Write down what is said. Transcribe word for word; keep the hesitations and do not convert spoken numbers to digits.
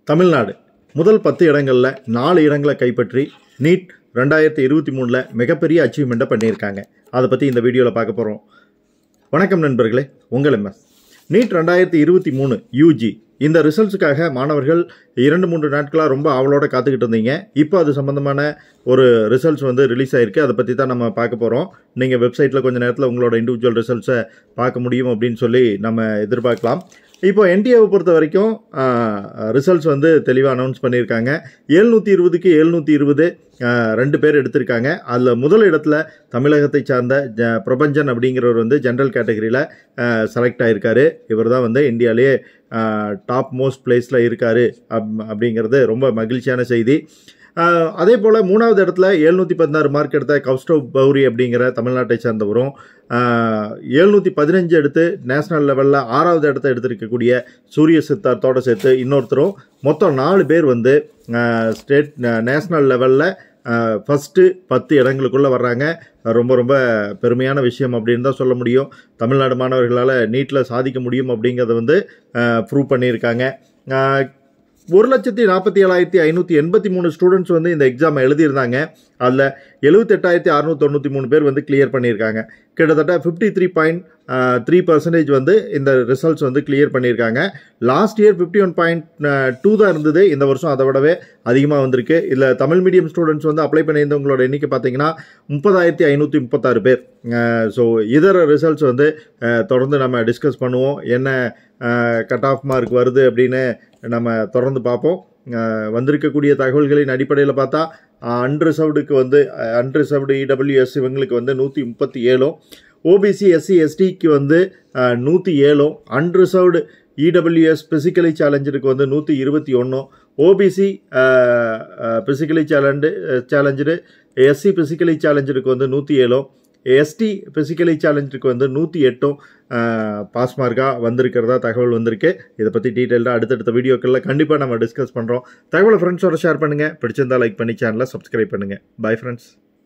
தமிழ்நாடு முதல் பத்து இடங்கள்ல நாலு இடங்களை கைப்பற்றி நீட் ரெண்டாயிரத்தி இருபத்தி மூணுல மிகப்பெரிய அச்சீவ்மெண்ட்டை பண்ணியிருக்காங்க. அதை பற்றி இந்த வீடியோவில் பார்க்க போகிறோம். வணக்கம் நண்பர்களே, உங்கள் எம்எஸ். நீட் ரெண்டாயிரத்தி இருபத்தி மூணு யூஜி இந்த ரிசல்ட்ஸுக்காக மாணவர்கள் இரண்டு மூன்று நாட்களாக ரொம்ப ஆவலோட காத்துக்கிட்டு இருந்தீங்க. இப்போ அது சம்மந்தமான ஒரு ரிசல்ட்ஸ் வந்து ரிலீஸ் ஆகிருக்கு. அதை பற்றி தான் நம்ம பார்க்க போகிறோம். நீங்கள் வெப்சைட்டில் கொஞ்சம் நேரத்தில் உங்களோட இண்டிவிஜுவல் ரிசல்ட்ஸை பார்க்க முடியும் அப்படின்னு சொல்லி நம்ம எதிர்பார்க்கலாம். இப்போ என்டிஏவை பொறுத்த வரைக்கும் ரிசல்ட்ஸ் வந்து தெளிவாக அனௌன்ஸ் பண்ணியிருக்காங்க. எழுநூற்றி இருபதுக்கு எழுநூற்றி இருபது ரெண்டு பேர் எடுத்திருக்காங்க. அதில் முதல் இடத்துல தமிழகத்தை சார்ந்த ஜ பிரபஞ்சன் அப்படிங்கிறவர் வந்து ஜென்ரல் கேட்டகரியில் செலக்ட் ஆகியிருக்காரு. இவர் தான் வந்து இந்தியாவிலேயே டாப் மோஸ்ட் பிளேஸில் இருக்கார் அப் அப்படிங்கிறது ரொம்ப மகிழ்ச்சியான செய்தி. அதே போல் மூணாவது இடத்துல எழுநூற்றி பதினாறு மார்க் எடுத்த கௌஸ்டவ் பௌரி அப்படிங்கிற தமிழ்நாட்டை சேர்ந்தவரும், எழுநூற்றி பதினஞ்சு எடுத்து நேஷனல் லெவலில் ஆறாவது இடத்த எடுத்திருக்கக்கூடிய சூரிய சித்தார்த்தோடு சேர்த்து இன்னொருத்தரும், மொத்தம் நாலு பேர் வந்து ஸ்டேட் நேஷனல் லெவலில் ஃபஸ்ட்டு பத்து இடங்களுக்குள்ளே வர்றாங்க. ரொம்ப ரொம்ப பெருமையான விஷயம் அப்படின்னு தான் சொல்ல முடியும். தமிழ்நாடு மாணவர்களால் நீட்டில் சாதிக்க முடியும் அப்படிங்கிறத வந்து ப்ரூவ் பண்ணியிருக்காங்க. ஒரு லட்சத்தி நாற்பத்தி ஏழாயிரத்தி ஐநூற்றி எண்பத்தி மூணு ஸ்டூடெண்ட்ஸ் வந்து இந்த எக்ஸாமை எழுதியிருந்தாங்க. அதில் எழுபத்தெட்டாயிரத்தி அறுநூற்றி தொண்ணூற்றி மூணு பேர் வந்து கிளியர் பண்ணியிருக்காங்க. கிட்டத்தட்ட fifty three point three percentage வந்து இந்த ரிசல்ட்ஸ் வந்து கிளியர் பண்ணியிருக்காங்க. Last year fifty one point two தான் இருந்தது. இந்த வருஷம் அதை விடவே அதிகமாக வந்திருக்கு. இதில் தமிழ் மீடியம் ஸ்டூடெண்ட்ஸ் வந்து அப்ளை பண்ணியிருந்தவங்களோட எண்ணிக்கை பார்த்தீங்கன்னா முப்பதாயிரத்தி ஐநூற்றி முப்பத்தாறு பேர். ஸோ இதர ரிசல்ட்ஸ் வந்து தொடர்ந்து நம்ம டிஸ்கஸ் பண்ணுவோம். என்ன கட் ஆஃப் மார்க் வருது அப்படின்னு நம்ம தொடர்ந்து பார்ப்போம். வந்திருக்கக்கூடிய தகவல்களின் அடிப்படையில் பார்த்தா அன்ரிசர்வ்டுக்கு வந்து அன்ரிசர்வ்டு இடபிள்யூஎஸ் இவங்களுக்கு வந்து நூற்றி முப்பத்தி ஏழும், ஓபிசி எஸ்சி எஸ்டிக்கு வந்து நூற்றி ஏழும், அன்ரிசர்வ்டு இடபிள்யூஎஸ் பிசிக்கலி சேலஞ்சருக்கு வந்து நூற்றி இருபத்தி ஒன்றும், OBC physically challenge challenge SC physically சேலஞ்சருக்கு வந்து நூற்றி ஏழும், எஸ்டி பிசிக்கலி சேலஞ்சுக்கு வந்து நூற்றி எட்டும் பாஸ் மார்க்காக வந்திருக்கிறதா தகவல் வந்திருக்கு. இதை பற்றி டீட்டெயிலாக அடுத்தடுத்த வீடியோக்களில் கண்டிப்பாக நம்ம டிஸ்கஸ் பண்ணுறோம். தகவலை ஃப்ரெண்ட்ஸோட ஷேர் பண்ணுங்கள். பிடிச்சிருந்தால் லைக் பண்ணி சேனலை சப்ஸ்கிரைப் பண்ணுங்கள். Bye friends.